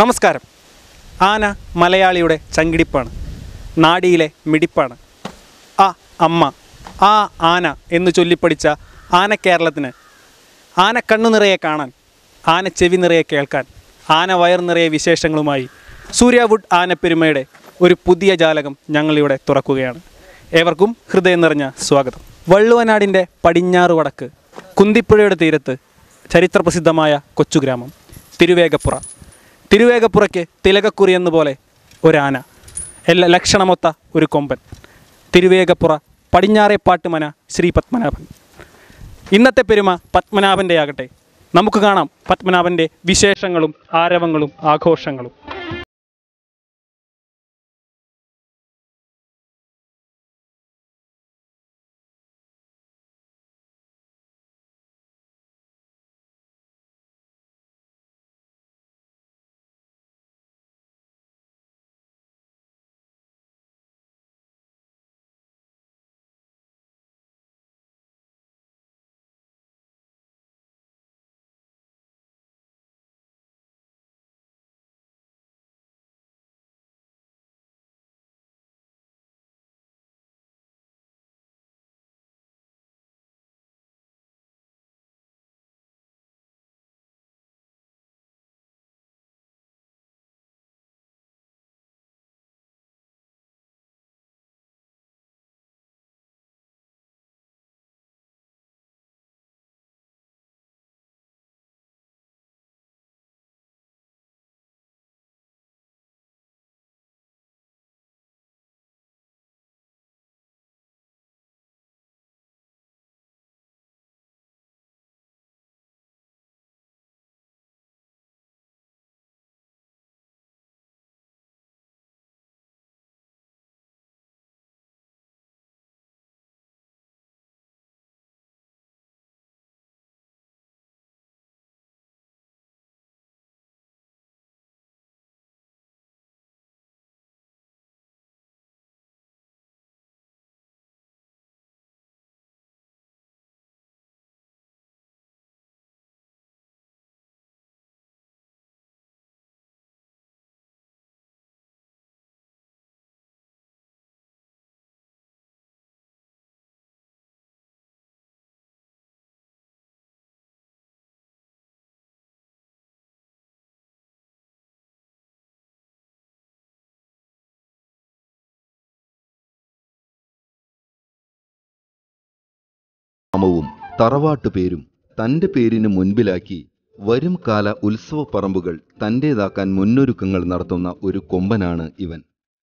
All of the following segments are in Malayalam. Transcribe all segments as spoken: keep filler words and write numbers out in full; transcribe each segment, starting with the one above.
നമസ്കാരം. ആന മലയാളിയുടെ ചങ്കിടിപ്പാണ്, നാടിയിലെ മിടിപ്പാണ്. ആ അമ്മ, ആ ആന എന്ന് ചൊല്ലിപ്പടിച്ച ആന കേരളത്തിന് ആന കണ്ണു നിറയെ കാണാൻ, ആന ചെവി നിറയെ കേൾക്കാൻ, ആന വയർ നിറയെ വിശേഷങ്ങളുമായി സൂര്യാവുഡ് ആനപ്പെരുമയുടെ ഒരു പുതിയ ജാലകം ഞങ്ങളിവിടെ തുറക്കുകയാണ്. ഏവർക്കും ഹൃദയം നിറഞ്ഞ സ്വാഗതം. വള്ളുവനാടിൻ്റെ പടിഞ്ഞാറ് വടക്ക് കുന്തിപ്പുഴയുടെ തീരത്ത് ചരിത്രപ്രസിദ്ധമായ കൊച്ചുഗ്രാമം തിരുവേഗപ്പുറ. തിരുവേഗപ്പുറയ്ക്ക് തിലകക്കുറി എന്നപോലെ ഒരാന, എല്ലാ ലക്ഷണമൊത്ത ഒരു കൊമ്പൻ. തിരുവേഗപ്പുറ പടിഞ്ഞാറേപ്പാട്ടുമന ശ്രീ പത്മനാഭൻ. ഇന്നത്തെ പെരുമ പത്മനാഭൻ്റെ ആകട്ടെ. നമുക്ക് കാണാം പത്മനാഭൻ്റെ വിശേഷങ്ങളും ആരവങ്ങളും ആഘോഷങ്ങളും. വും തറവാട്ടു പേരും തൻ്റെ പേരിന് മുൻപിലാക്കി വരും കാല ഉത്സവ പറമ്പുകൾ തൻ്റേതാക്കാൻ മുന്നൊരുക്കങ്ങൾ നടത്തുന്ന ഒരു കൊമ്പനാണ് ഇവൻ.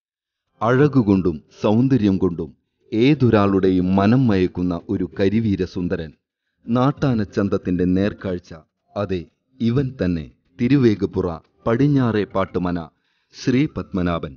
അഴകുകൊണ്ടും സൗന്ദര്യം കൊണ്ടും ഏതൊരാളുടെയും മനം മയക്കുന്ന ഒരു കരിവീര സുന്ദരൻ. നാട്ടാനച്ചന്തത്തിൻ്റെ നേർക്കാഴ്ച, അതെ ഇവൻ തന്നെ, തിരുവേഗപ്പുറ പടിഞ്ഞാറേ പാട്ടുമന ശ്രീ പത്മനാഭൻ.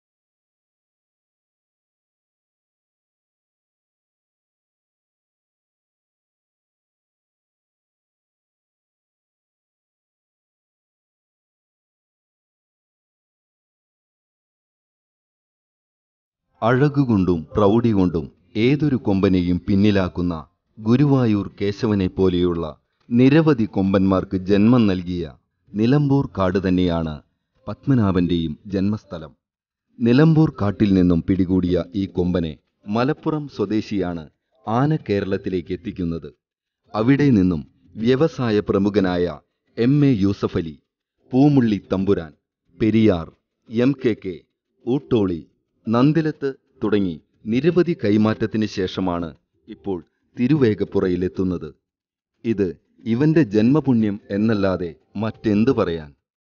അഴകുകൊണ്ടും പ്രൗഢി കൊണ്ടും ഏതൊരു കൊമ്പനെയും പിന്നിലാക്കുന്ന ഗുരുവായൂർ കേശവനെ പോലെയുള്ള നിരവധി കൊമ്പന്മാർക്ക് ജന്മം നൽകിയ നിലമ്പൂർ കാട് തന്നെയാണ് പത്മനാഭന്റെയും ജന്മസ്ഥലം. നിലമ്പൂർ കാട്ടിൽ നിന്നും പിടികൂടിയ ഈ കൊമ്പനെ മലപ്പുറം സ്വദേശിയാണ് ആന കേരളത്തിലേക്ക് എത്തിക്കുന്നത്. അവിടെ നിന്നും വ്യവസായ പ്രമുഖനായ M A Yusuffali, Poomully Thampuran, Periyar, M K K, Oottoly, Nandilath തുടങ്ങി നിരവധി കൈമാറ്റത്തിന് ശേഷമാണ് ഇപ്പോൾ തിരുവേഗപ്പുറയിലെത്തുന്നത്. ഇത് ഇവന്റെ ജന്മപുണ്യം എന്നല്ലാതെ മറ്റെന്ത് പറയാൻ.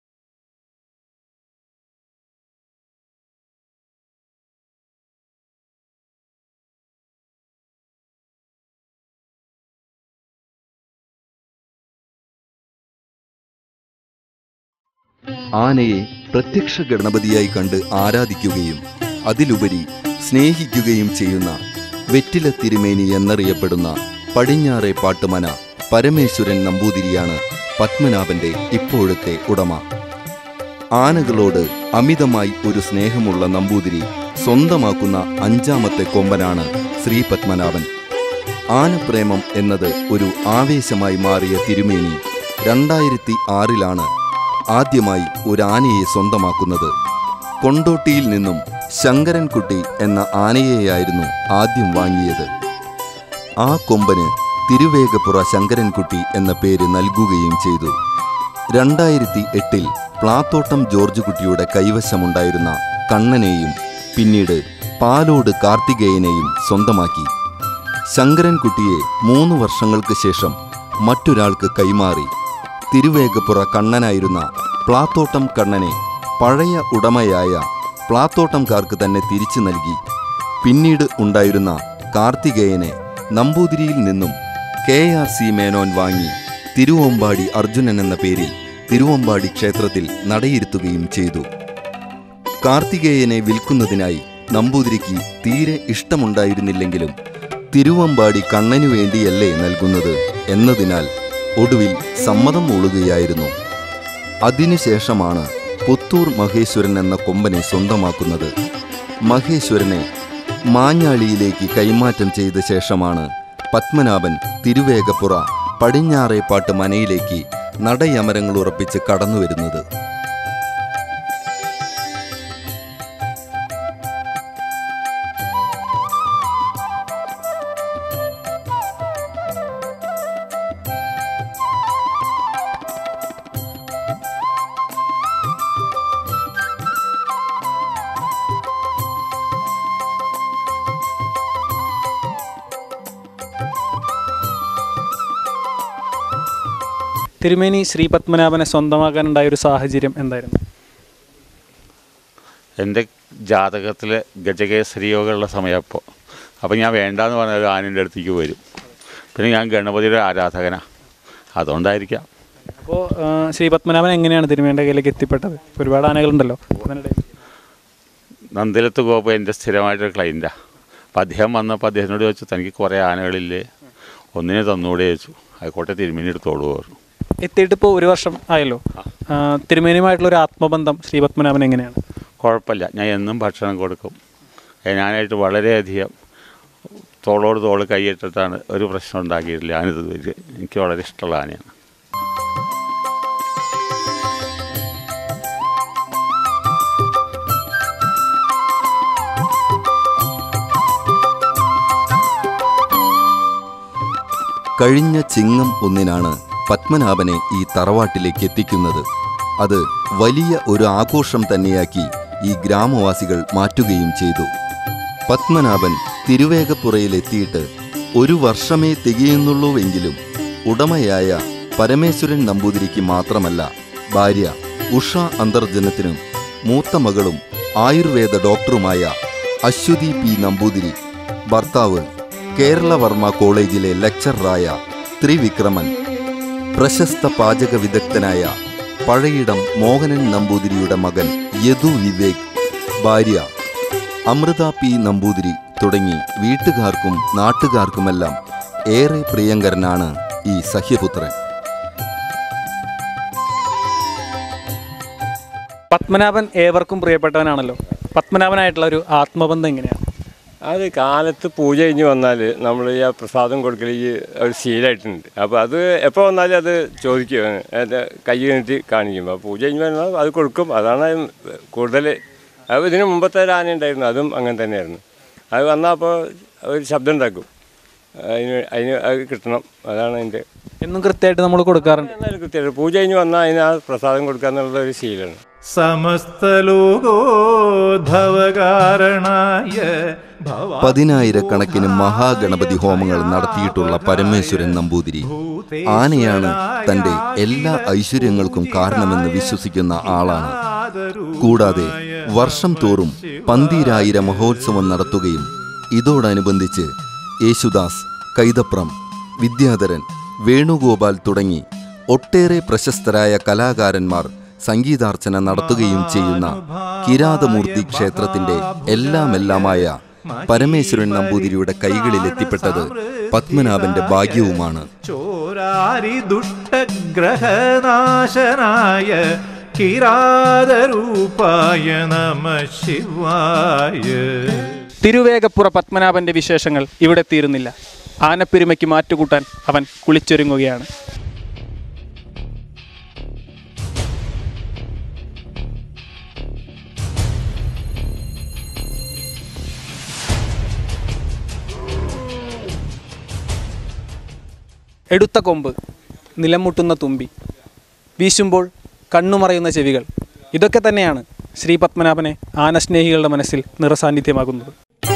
ആനയെ പ്രത്യക്ഷ ഗണപതിയായി കണ്ട് ആരാധിക്കുകയും അതിലുപരി സ്നേഹിക്കുകയും ചെയ്യുന്ന വെറ്റില തിരുമേനി എന്നറിയപ്പെടുന്ന പടിഞ്ഞാറേ പാട്ടുമന പരമേശ്വരൻ നമ്പൂതിരിയാണ് പത്മനാഭന്റെ ഇപ്പോഴത്തെ ഉടമ. ആനകളോട് അമിതമായി ഒരു സ്നേഹമുള്ള നമ്പൂതിരി സ്വന്തമാക്കുന്ന അഞ്ചാമത്തെ കൊമ്പനാണ് ശ്രീ പത്മനാഭൻ. ആനപ്രേമം എന്നത് ഒരു ആവേശമായി മാറിയ തിരുമേനി രണ്ടായിരത്തി ആറിലാണ് ആദ്യമായി ഒരു ആനയെ സ്വന്തമാക്കുന്നത്. കൊണ്ടോട്ടിയിൽ നിന്നും ശങ്കരൻകുട്ടി എന്ന ആനയെയായിരുന്നു ആദ്യം വാങ്ങിയത്. ആ കൊമ്പന് തിരുവേഗപ്പുറ ശങ്കരൻകുട്ടി എന്ന പേര് നൽകുകയും ചെയ്തു. രണ്ടായിരത്തി എട്ടിൽ പ്ലാത്തോട്ടം ജോർജ് കുട്ടിയുടെ കൈവശമുണ്ടായിരുന്ന കണ്ണനെയും പിന്നീട് പാലോട് കാർത്തികേയനെയും സ്വന്തമാക്കി. ശങ്കരൻകുട്ടിയെ മൂന്ന് വർഷങ്ങൾക്ക് ശേഷം മറ്റൊരാൾക്ക് കൈമാറി. തിരുവേഗപ്പുറ കണ്ണനായിരുന്ന പ്ലാത്തോട്ടം കണ്ണനെ പഴയ ഉടമയായ പ്ലാത്തോട്ടംകാർക്ക് തന്നെ തിരിച്ചു നൽകി. പിന്നീട് ഉണ്ടായിരുന്ന കാർത്തികേയനെ നമ്പൂതിരിയിൽ നിന്നും കെ ആർ സി മേനോൻ വാങ്ങി തിരുവമ്പാടി അർജുനൻ എന്ന പേരിൽ തിരുവമ്പാടി ക്ഷേത്രത്തിൽ നടയിരുത്തുകയും ചെയ്തു. കാർത്തികേയനെ വിൽക്കുന്നതിനായി നമ്പൂതിരിക്ക് തീരെ ഇഷ്ടമുണ്ടായിരുന്നില്ലെങ്കിലും തിരുവമ്പാടി കണ്ണനു വേണ്ടിയല്ലേ നൽകുന്നത് എന്നതിനാൽ ഒടുവിൽ സമ്മതം മൂളുകയായിരുന്നു. അതിനുശേഷമാണ് പുത്തൂർ മഹേശ്വരൻ എന്ന കൊമ്പനെ സ്വന്തമാക്കുന്നത്. മഹേശ്വരനെ മാഞ്ഞാളിയിലേക്ക് കൈമാറ്റം ചെയ്ത ശേഷമാണ് പത്മനാഭൻ തിരുവേഗപ്പുറ പടിഞ്ഞാറേപ്പാട്ട് മനയിലേക്ക് നടയമരങ്ങൾ ഉറപ്പിച്ച് കടന്നുവരുന്നത്. തിരുമേനി ശ്രീ പത്മനാഭനെ സ്വന്തമാക്കാനുണ്ടായ ഒരു സാഹചര്യം എന്തായിരുന്നു? എൻ്റെ ജാതകത്തിൽ ഗജകേസരി യോഗമുള്ള സമയം അപ്പോൾ അപ്പോൾ ഞാൻ വേണ്ടാന്ന് പറഞ്ഞ ഒരു ആനൻ്റെ അടുത്തേക്ക് വരും. പിന്നെ ഞാൻ ഗണപതിയുടെ ആരാധകനാണ്, അതുകൊണ്ടായിരിക്കാം. അപ്പോൾ ശ്രീ പത്മനാഭൻ എങ്ങനെയാണ് തിരുമേനിയുടെ കയ്യിലേക്ക് എത്തിപ്പെട്ടത്? ഒരുപാട് ആനകളുണ്ടല്ലോ. നന്ദിലത്ത് ഗോപു എൻ്റെ സ്ഥിരമായിട്ടൊരു ക്ലൈൻറ്റാണ്. അപ്പോൾ അദ്ദേഹം വന്നപ്പോൾ അദ്ദേഹത്തിനോട് ചോദിച്ചു, തനിക്ക് കുറേ ആനകളില്ലേ, ഒന്നിനെ തന്നുകൂടെ ചോദിച്ചു. ആയിക്കോട്ടെ തിരുമേനി എടുത്തോളൂ പറഞ്ഞു. എത്തിയിട്ട് ഇപ്പോൾ ഒരു വർഷം ആയല്ലോ. തിരുമേനിയുമായിട്ടുള്ള ഒരു ആത്മബന്ധം ശ്രീ പത്മനാഭൻ എങ്ങനെയാണ്? കുഴപ്പമില്ല, ഞാൻ എന്നും ഭക്ഷണം കൊടുക്കും. ഞാനായിട്ട് വളരെയധികം തോളോട് തോള് കൈയിട്ടിട്ടാണ്, ഒരു പ്രശ്നം ഉണ്ടാക്കിയിട്ടില്ല. ഞാനിത് എനിക്ക് വളരെ ഇഷ്ടമുള്ള ആനയാണ്. കഴിഞ്ഞ ചിങ്ങം ഒന്നിനാണ് പത്മനാഭനെ ഈ തറവാട്ടിലേക്ക് എത്തിക്കുന്നത്. അത് വലിയ ഒരു ആഘോഷം തന്നെയാക്കി ഈ ഗ്രാമവാസികൾ മാറ്റുകയും ചെയ്തു. പത്മനാഭൻ തിരുവേഗപ്പുറയിലെത്തിയിട്ട് ഒരു വർഷമേ തികയുന്നുള്ളൂവെങ്കിലും ഉടമയായ പരമേശ്വരൻ നമ്പൂതിരിക്ക് മാത്രമല്ല, ഭാര്യ ഉഷ അന്തർജനത്തിനും മൂത്ത മകളും ആയുർവേദ ഡോക്ടറുമായ അശ്വതി പി നമ്പൂതിരി, ഭർത്താവ് കേരളവർമ്മ കോളേജിലെ ലെക്ചററായ ത്രിവിക്രമൻ, പ്രശസ്ത പാചക വിദഗ്ധനായ പഴയിടം മോഹനൻ നമ്പൂതിരിയുടെ മകൻ യദു വിവേക്, ഭാര്യ അമൃത പി നമ്പൂതിരി തുടങ്ങി വീട്ടുകാർക്കും നാട്ടുകാർക്കുമെല്ലാം ഏറെ പ്രിയങ്കരനാണ് ഈ സഹ്യപുത്രൻ. പത്മനാഭൻ ഏവർക്കും പ്രിയപ്പെട്ടവനാണല്ലോ. പത്മനാഭനായിട്ടുള്ള ഒരു ആത്മബന്ധം എങ്ങനെയാണ്? അത് കാലത്ത് പൂജ കഴിഞ്ഞ് വന്നാൽ നമ്മൾ ഈ പ്രസാദം കൊടുക്കൽ ഈ ഒരു ശീലമായിട്ടുണ്ട്. അപ്പോൾ അത് എപ്പോൾ വന്നാലും അത് ചോദിക്കും, എൻ്റെ കൈ കഴിഞ്ഞിട്ട് കാണിക്കും. അപ്പോൾ പൂജ കഴിഞ്ഞ് വന്നാൽ അത് കൊടുക്കും. അതാണ് കൂടുതൽ. അത് ഇതിന് മുമ്പത്തെ ഒരു ആന ഉണ്ടായിരുന്നു, അതും അങ്ങനെ തന്നെയായിരുന്നു. അത് വന്നാൽ അപ്പോൾ ഒരു ശബ്ദം ഉണ്ടാക്കും, അതിന് അതിന് അത് കിട്ടണം. അതാണ് അതിൻ്റെ എന്നും കൃത്യമായിട്ട് നമ്മൾ കൊടുക്കാറുണ്ട്. എന്നാലും കൃത്യമായിട്ട് പൂജ കഴിഞ്ഞ് വന്നാൽ അതിന് ആ പ്രസാദം കൊടുക്കുക എന്നുള്ള ഒരു ശീലമാണ്. പതിനായിരക്കണക്കിന് മഹാഗണപതി ഹോമങ്ങൾ നടത്തിയിട്ടുള്ള പരമേശ്വരൻ നമ്പൂതിരി ആനയാണ് തൻ്റെ എല്ലാ ഐശ്വര്യങ്ങൾക്കും കാരണമെന്ന് വിശ്വസിക്കുന്ന ആളാണ്. കൂടാതെ വർഷം തോറും പന്തീരായിര മഹോത്സവം നടത്തുകയും ഇതോടനുബന്ധിച്ച് യേശുദാസ്, കൈതപ്രം, വിദ്യാധരൻ, വേണുഗോപാൽ തുടങ്ങി ഒട്ടേറെ പ്രശസ്തരായ കലാകാരന്മാർ സംഗീതാർച്ചന നടത്തുകയും ചെയ്യുന്ന കിരാതമൂർത്തി ക്ഷേത്രത്തിന്റെ എല്ലാമെല്ലാമായ പരമേശ്വരൻ നമ്പൂതിരിയുടെ കൈകളിൽ എത്തിപ്പെട്ടത് പത്മനാഭന്റെ ഭാഗ്യവുമാണ്. ചോരാരി ദുഷ്ടഗ്രഹനാശനായ കിരാതരൂപായ നമഃ ശിവായ. തിരുവേഗപ്പുറ പത്മനാഭന്റെ വിശേഷങ്ങൾ ഇവിടെ തീരുന്നില്ല. ആനപ്പെരുമയ്ക്ക് മാറ്റുകൂട്ടാൻ അവൻ കുളിച്ചൊരുങ്ങുകയാണ്. എടുത്ത കൊമ്പ്, നിലമുട്ടുന്ന തുമ്പി, വീശുമ്പോൾ കണ്ണുമറയുന്ന ചെവികൾ, ഇതൊക്കെ തന്നെയാണ് ശ്രീ പത്മനാഭനെ ആനസ്നേഹികളുടെ മനസ്സിൽ നിറസാന്നിധ്യമാകുന്നത്.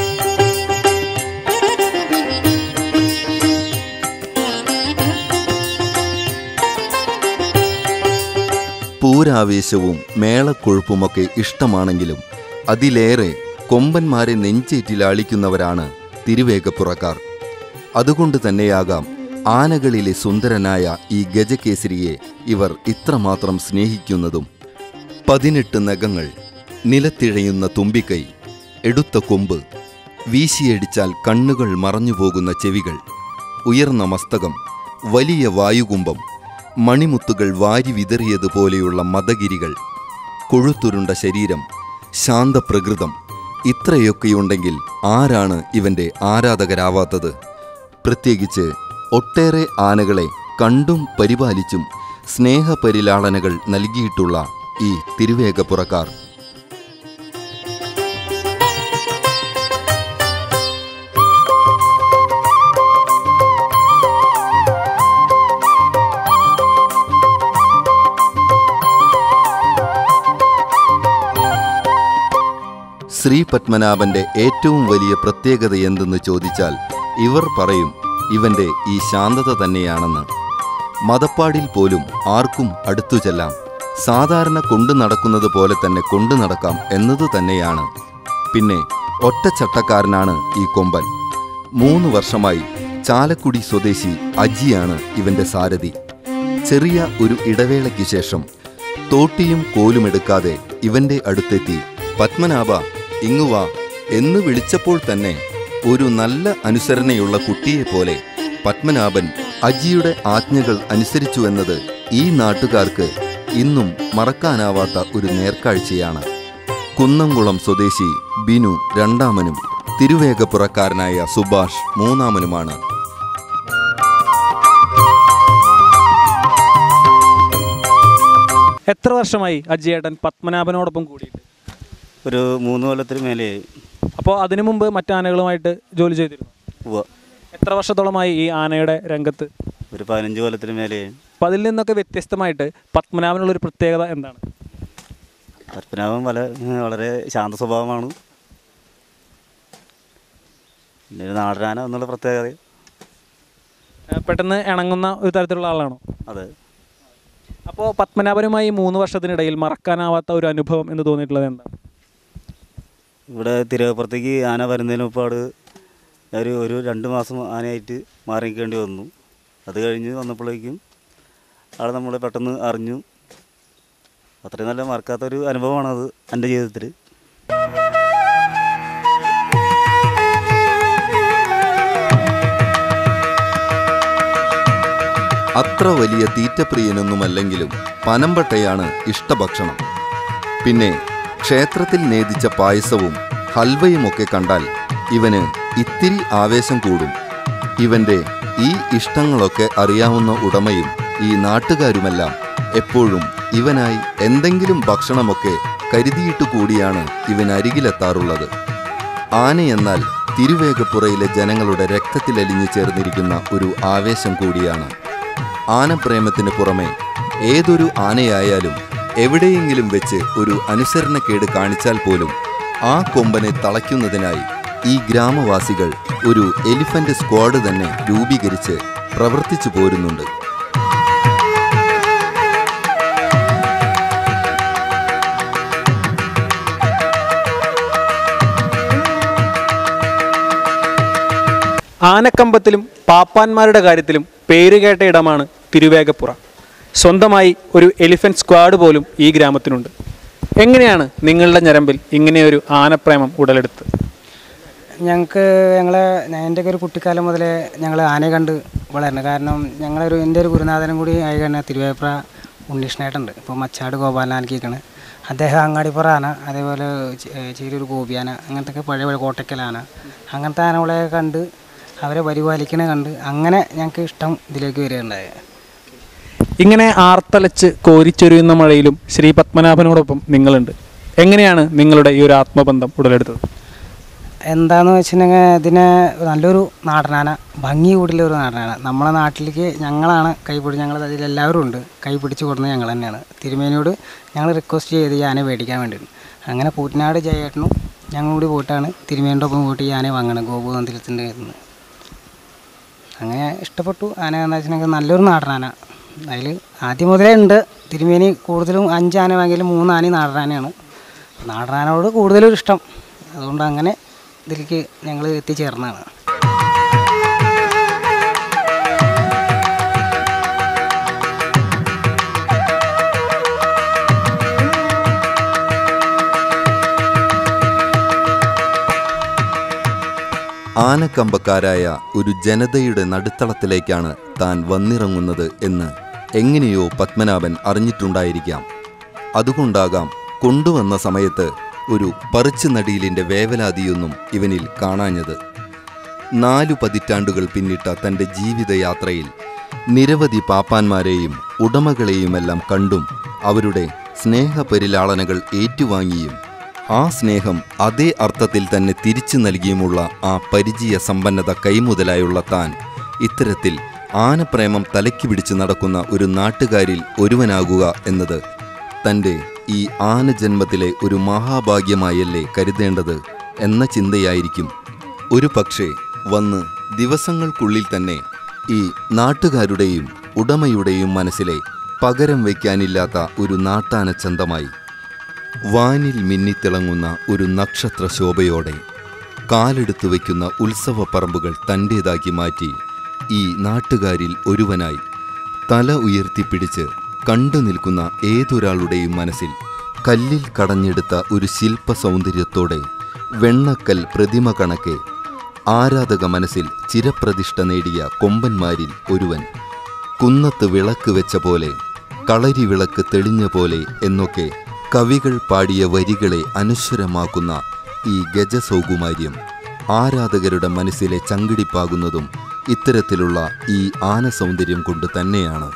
പൂരാവേശവും മേളക്കൊഴുപ്പുമൊക്കെ ഇഷ്ടമാണെങ്കിലും അതിലേറെ കൊമ്പന്മാരെ നെഞ്ചേറ്റിലാളിക്കുന്നവരാണ് തിരുവേഗപ്പുറക്കാർ. അതുകൊണ്ട് തന്നെയാകാം ആനകളിലെ സുന്ദരനായ ഈ ഗജകേസരിയെ ഇവർ ഇത്രമാത്രം സ്നേഹിക്കുന്നതും. പതിനെട്ട് നഖങ്ങൾ, നിലത്തിഴയുന്ന തുമ്പിക്കൈ, എടുത്ത കൊമ്പ്, വീശിയടിച്ചാൽ കണ്ണുകൾ മറഞ്ഞുപോകുന്ന ചെവികൾ, ഉയർന്ന മസ്തകം, വലിയ വായുകുംഭം, മണിമുത്തുകൾ വാരി വിതറിയതുപോലെയുള്ള മദഗിരികൾ, കൊഴുത്തുരുണ്ട ശരീരം, ശാന്തപ്രകൃതം, ഇത്രയൊക്കെയുണ്ടെങ്കിൽ ആരാണ് ഇവൻ്റെ ആരാധകരാവാത്തത്? പ്രത്യേകിച്ച് ഒട്ടേറെ ആനകളെ കണ്ടും പരിപാലിച്ചും സ്നേഹപരിലാളനകൾ നൽകിയിട്ടുള്ള ഈ തിരുവേഗപ്പുറക്കാർ. ശ്രീ പത്മനാഭന്റെ ഏറ്റവും വലിയ പ്രത്യേകത എന്തെന്ന് ചോദിച്ചാൽ ഇവർ പറയും ഇവന്റെ ഈ ശാന്തത തന്നെയാണെന്ന്. മതപ്പാടിൽ പോലും ആർക്കും അടുത്തു ചെല്ലാം, സാധാരണ കൊണ്ടു നടക്കുന്നത് പോലെ തന്നെ കൊണ്ടു നടക്കാം എന്നതു തന്നെയാണ്. പിന്നെ ഒറ്റച്ചട്ടക്കാരനാണ് ഈ കൊമ്പൻ. മൂന്ന് വർഷമായി ചാലക്കുടി സ്വദേശി അജിയാണ് ഇവന്റെ സാരഥി. ചെറിയ ഒരു ഇടവേളയ്ക്ക് ശേഷം തോട്ടിയും കോലുമെടുക്കാതെ ഇവന്റെ അടുത്തെത്തി പത്മനാഭ ഇങ്ങുവാ എന്ന് വിളിച്ചപ്പോൾ തന്നെ ഒരു നല്ല അനുസരണയുള്ള കുട്ടിയെപ്പോലെ പത്മനാഭൻ അജിയുടെ ആജ്ഞകൾ അനുസരിച്ചുവെന്നത് ഈ നാട്ടുകാർക്ക് ഇന്നും മറക്കാനാവാത്ത ഒരു നേർക്കാഴ്ചയാണ്. കുന്നംകുളം സ്വദേശി ബിനു രണ്ടാമനും തിരുവേഗപ്പുറക്കാരനായ സുഭാഷ് മൂന്നാമനുമാണ്. എത്ര വർഷമായി അജിയേട്ടൻ പത്മനാഭനോടൊപ്പം കൂടിയിട്ട്? ഒരു മൂന്ന് കൊല്ലത്തിന് മേലെയായി. അപ്പോൾ അതിനു മുമ്പ് മറ്റാനകളുമായിട്ട് ജോലി ചെയ്തിരുന്നു? ഉവ്വ. എത്ര വർഷത്തോളമായി ഈ ആനയുടെ രംഗത്ത്? ഒരു പതിനഞ്ച് കൊല്ലത്തിന് മേലെയായി. അപ്പം അതിൽ നിന്നൊക്കെ വ്യത്യസ്തമായിട്ട് പത്മനാഭനുള്ളൊരു പ്രത്യേകത എന്താണ്? പത്മനാഭൻ വല വളരെ ശാന്ത സ്വഭാവമാണ്. പിന്നെ ഒരു നാടനാന എന്നുള്ള പ്രത്യേകത. പെട്ടെന്ന് ഇണങ്ങുന്ന ഒരു തരത്തിലുള്ള ആളാണോ? അതെ. അപ്പോൾ പത്മനാഭനുമായി മൂന്ന് വർഷത്തിനിടയിൽ മറക്കാനാവാത്ത ഒരു അനുഭവം എന്ന് തോന്നിയിട്ടുള്ളത് എന്താണ്? ഇവിടെ തിരുവപ്പുറത്തേക്ക് ആന വരുന്നതിന് മുമ്പാട് ഒരു ഒരു രണ്ട് മാസം ആനയായിട്ട് മാറി നിൽക്കേണ്ടി വന്നു. അത് കഴിഞ്ഞ് വന്നപ്പോഴേക്കും ആൾ നമ്മൾ പെട്ടെന്ന് അറിഞ്ഞു. അത്രയും നല്ല മറക്കാത്തൊരു അനുഭവമാണത് എൻ്റെ ജീവിതത്തിൽ. അത്ര വലിയ തീറ്റപ്രിയനൊന്നുമല്ലെങ്കിലും പനമ്പട്ടയാണ് ഇഷ്ടഭക്ഷണം. പിന്നെ ക്ഷേത്രത്തിൽ നേദിച്ച പായസവും ഹൽവയുമൊക്കെ കണ്ടാൽ ഇവന് ഇത്തിരി ആവേശം കൂടും. ഇവൻ്റെ ഈ ഇഷ്ടങ്ങളൊക്കെ അറിയാവുന്ന ഉടമയും ഈ നാട്ടുകാരുമെല്ലാം എപ്പോഴും ഇവനായി എന്തെങ്കിലും ഭക്ഷണമൊക്കെ കരുതിയിട്ടു കൂടിയാണ് ഇവനരികിലെത്താറുള്ളത്. ആനയെന്നാൽ തിരുവേഗപ്പുറയിലെ ജനങ്ങളുടെ രക്തത്തിലലിഞ്ഞു ചേർന്നിരിക്കുന്ന ഒരു ആവേശം കൂടിയാണ്. ആനപ്രേമത്തിന് പുറമെ ഏതൊരു ആനയായാലും എവിടെയെങ്കിലും വെച്ച് ഒരു അനുസരണക്കേട് കാണിച്ചാൽ പോലും ആ കൊമ്പനെ തളയ്ക്കുന്നതിനായി ഈ ഗ്രാമവാസികൾ ഒരു എലിഫന്റ് സ്ക്വാഡ് തന്നെ രൂപീകരിച്ച് പ്രവർത്തിച്ചു പോരുന്നുണ്ട്. ആനക്കമ്പത്തിലും പാപ്പാന്മാരുടെ കാര്യത്തിലും പേരുകേട്ട ഇടമാണ് തിരുവേഗപ്പുറ. സ്വന്തമായി ഒരു എലിഫന്റ് സ്ക്വാഡ് പോലും ഈ ഗ്രാമത്തിനുണ്ട്. എങ്ങനെയാണ് നിങ്ങളുടെ ഞരമ്പിൽ ഇങ്ങനെയൊരു ആനപ്രേമം ഉടലെടുത്ത്? ഞങ്ങൾക്ക് ഞങ്ങളെ എൻ്റെയൊക്കെ ഒരു കുട്ടിക്കാലം മുതലേ ഞങ്ങൾ ആനയെ കണ്ട് വളരണം. കാരണം ഞങ്ങളൊരു എൻ്റെ ഒരു ഗുരുനാഥനും കൂടി ആയി തന്നെ തിരുവേഗപ്പുറ ഉണ്ണീഷ്ണേട്ടുണ്ട്. ഇപ്പോൾ മച്ചാട് ഗോപാലനാനക്കിക്കാണ് അദ്ദേഹം. അങ്ങാടിപ്പുറ ആന, അതേപോലെ ചീരൂർ ഗോപിയാന, അങ്ങനത്തെ പഴയ പഴയ കോട്ടയ്ക്കലാന, അങ്ങനത്തെ ആനകളെ കണ്ട് അവരെ പരിപാലിക്കണ കണ്ട് അങ്ങനെ ഞങ്ങൾക്ക് ഇഷ്ടം ഇതിലേക്ക് വരികയുണ്ടായത്. ഇങ്ങനെ ആർത്തലച്ച് കോരിച്ചൊരിയുന്ന മഴയിലും ശ്രീ പത്മനാഭനോടൊപ്പം നിങ്ങളുണ്ട്. എങ്ങനെയാണ് നിങ്ങളുടെ ഈ ഒരു ആത്മബന്ധം ഉടലെടുത്തത്? എന്താണെന്ന് വെച്ചിട്ടുണ്ടെങ്കിൽ ഇതിനെ നല്ലൊരു നാടനാന, ഭംഗി കൂടിയുള്ള ഒരു നാടനാന. നമ്മളെ നാട്ടിലേക്ക് ഞങ്ങളാണ് കൈപിടി ഞങ്ങൾ അതിൽ എല്ലാവരും ഉണ്ട് കൈ പിടിച്ച് കൊടുക്കുന്നത് ഞങ്ങൾ തന്നെയാണ്. തിരുമേനിയോട് ഞങ്ങൾ റിക്വസ്റ്റ് ചെയ്ത് ഈ ആനയെ മേടിക്കാൻ വേണ്ടിയിട്ട് അങ്ങനെ കൂറ്റനാട് ജയേട്ടനും ഞങ്ങൾ കൂടി പോയിട്ടാണ് തിരുമേനിയുടെ ഒപ്പം പോയിട്ട് ഈ ആനയെ വാങ്ങണം ഗോപുതന്ത്രത്തിൻ്റെ കയ്യിൽ. അങ്ങനെ ഇഷ്ടപ്പെട്ടു. ആന എന്ന് വെച്ചിട്ടുണ്ടെങ്കിൽ നല്ലൊരു നാടനാന. അതിൽ ആദ്യം മുതലേ ഉണ്ട്. തിരുമേനി കൂടുതലും അഞ്ച് ആന വാങ്ങിയാലും മൂന്ന് ആന നാടനാനയാണ്. നാടനാനോട് കൂടുതലും ഇഷ്ടം. അതുകൊണ്ട് അങ്ങനെ ഇതിലേക്ക് ഞങ്ങൾ എത്തിച്ചേർന്നതാണ്. ആനക്കമ്പക്കാരായ ഒരു ജനതയുടെ നടുത്തളത്തിലേക്കാണ് താൻ വന്നിറങ്ങുന്നത് എന്ന് എങ്ങനെയോ പത്മനാഭൻ അറിഞ്ഞിട്ടുണ്ടായിരിക്കാം. അതുകൊണ്ടാകാം കൊണ്ടുവന്ന സമയത്ത് ഒരു പറിച്ചു നടീലിൻ്റെ വേവലാതിയൊന്നും ഇവനിൽ കാണാഞ്ഞത്. നാലു പതിറ്റാണ്ടുകൾ പിന്നിട്ട തൻ്റെ ജീവിതയാത്രയിൽ നിരവധി പാപ്പാന്മാരെയും ഉടമകളെയുമെല്ലാം കണ്ടും അവരുടെ സ്നേഹപരിലാളനകൾ ഏറ്റുവാങ്ങിയും ആ സ്നേഹം അതേ അർത്ഥത്തിൽ തന്നെ തിരിച്ചു നൽകിയുമുള്ള ആ പരിചയ സമ്പന്നത കൈമുതലായുള്ള താൻ ഇത്തരത്തിൽ ആനപ്രേമം തലയ്ക്ക് പിടിച്ച് നടക്കുന്ന ഒരു നാട്ടുകാരിൽ ഒരുവനാകുക എന്നത് തൻ്റെ ഈ ആനജന്മത്തിലെ ഒരു മഹാഭാഗ്യമായല്ലേ കരുതേണ്ടത് എന്ന ചിന്തയായിരിക്കും ഒരു പക്ഷേ വന്ന് ദിവസങ്ങൾക്കുള്ളിൽ തന്നെ ഈ നാട്ടുകാരുടെയും ഉടമയുടെയും മനസ്സിലെ പകരം വയ്ക്കാനില്ലാത്ത ഒരു നാട്ടാന ചന്തമായി വാനിൽ മിന്നിത്തിളങ്ങുന്ന ഒരു നക്ഷത്ര ശോഭയോടെ കാലെടുത്തു വയ്ക്കുന്ന ഉത്സവപ്പറമ്പുകൾ തൻ്റേതാക്കി മാറ്റി ഈ നാട്ടുകാരിൽ ഒരുവനായി തല ഉയർത്തിപ്പിടിച്ച് കണ്ടു നിൽക്കുന്ന ഏതൊരാളുടെയും മനസ്സിൽ കല്ലിൽ കടഞ്ഞെടുത്ത ഒരു ശില്പ സൗന്ദര്യത്തോടെ വെണ്ണക്കൽ പ്രതിമ കണക്കെ ആരാധക മനസ്സിൽ ചിരപ്രതിഷ്ഠ നേടിയ കൊമ്പന്മാരിൽ ഒരുവൻ, കുന്നത്ത് വിളക്ക് വെച്ച പോലെ, കളരി വിളക്ക് തെളിഞ്ഞ പോലെ എന്നൊക്കെ കവികൾ പാടിയ വരികളെ അനശ്വരമാക്കുന്ന ഈ ഗജസൗകുമാര്യം ആരാധകരുടെ മനസ്സിലെ ചങ്കിടിപ്പാകുന്നതും ഇത്തരത്തിലുള്ള ഈ ആനസൗന്ദര്യം കൊണ്ട് തന്നെയാണ്.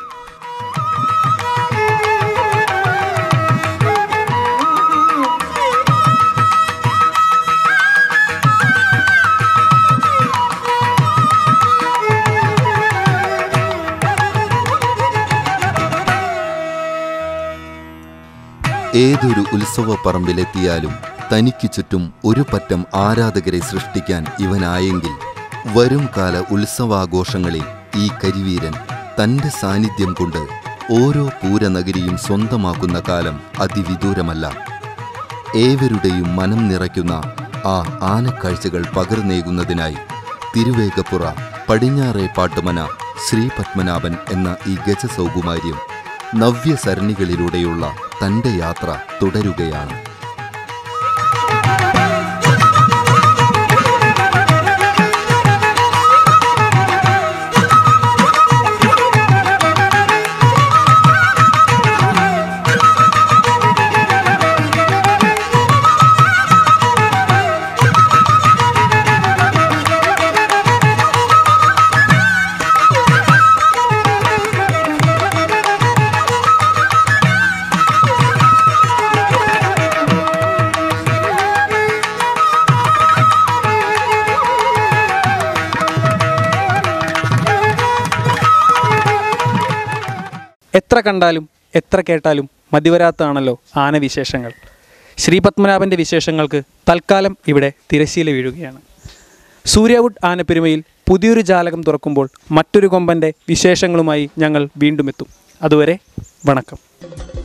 ഏതൊരു ഉത്സവപ്പറമ്പിലെത്തിയാലും തനിക്ക് ചുറ്റും ഒരു പറ്റം ആരാധകരെ സൃഷ്ടിക്കാൻ ഇവനായെങ്കിൽ വരും കാല ഉത്സവാഘോഷങ്ങളിൽ ഈ കരിവീരൻ തൻ്റെ സാന്നിധ്യം കൊണ്ട് ഓരോ പൂരനഗരിയും സ്വന്തമാക്കുന്ന കാലം അതിവിദൂരമല്ല. ഏവരുടെയും മനം നിറയ്ക്കുന്ന ആ ആനക്കാഴ്ചകൾ പകർന്നേകുന്നതിനായി തിരുവേഗപ്പുറ പടിഞ്ഞാറേ പാട്ടുമന ശ്രീ പത്മനാഭൻ എന്ന ഈ ഗജസൗകുമാര്യം നവ്യസരണികളിലൂടെയുള്ള തൻ്റെ യാത്ര തുടരുകയാണ്. എത്ര കണ്ടാലും എത്ര കേട്ടാലും മതിവരാത്തതാണല്ലോ ആനവിശേഷങ്ങൾ. ശ്രീപത്മനാഭൻ്റെ വിശേഷങ്ങൾക്ക് തൽക്കാലം ഇവിടെ തിരശ്ശീല വീഴുകയാണ്. സൂര്യവുഡ് ആനപ്പെരുമയിൽ പുതിയൊരു ജാലകം തുറക്കുമ്പോൾ മറ്റൊരു കൊമ്പൻ്റെ വിശേഷങ്ങളുമായി ഞങ്ങൾ വീണ്ടും എത്തും. അതുവരെ വണക്കം.